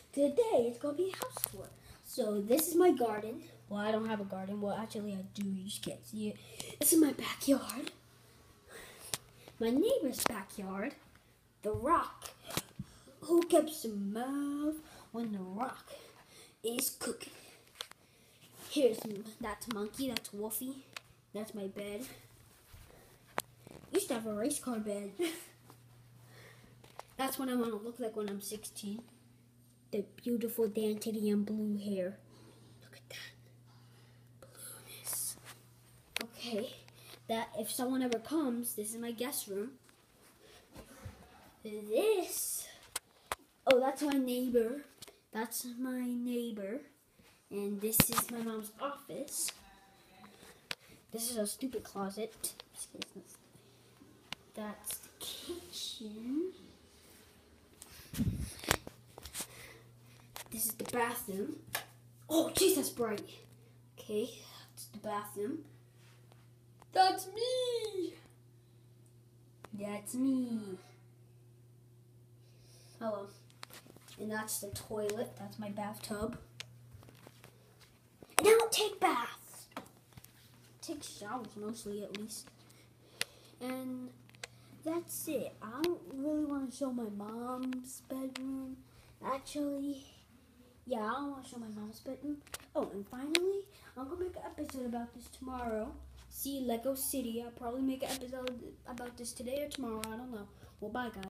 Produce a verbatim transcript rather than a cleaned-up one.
Today it's gonna be a house tour. So this is my garden. Well, I don't have a garden. Well, actually I do. You just can't see it. This is my backyard. My neighbor's backyard. The rock. Who keeps the mouth when the rock is cooking? Here's that's Monkey. That's Wolfie. That's my bed. Used to have a race car bed. That's what I want to look like when I'm sixteen. The beautiful Dantinium blue hair. Look at that. Blueness. Okay. That if someone ever comes, this is my guest room. This. Oh, that's my neighbor. That's my neighbor. And this is my mom's office. This is a stupid closet. That's the kitchen. This is the bathroom. Oh, jeez, that's bright. Okay, that's the bathroom. That's me. That's me. Hello. And that's the toilet. That's my bathtub. And I don't take baths. Take showers mostly, at least. And that's it. I don't really want to show my mom's bedroom. Actually, yeah, I don't want to show my mom's bedroom. Oh, and finally, I'm going to make an episode about this tomorrow. See Lego City. I'll probably make an episode about this today or tomorrow. I don't know. Well, bye, guys.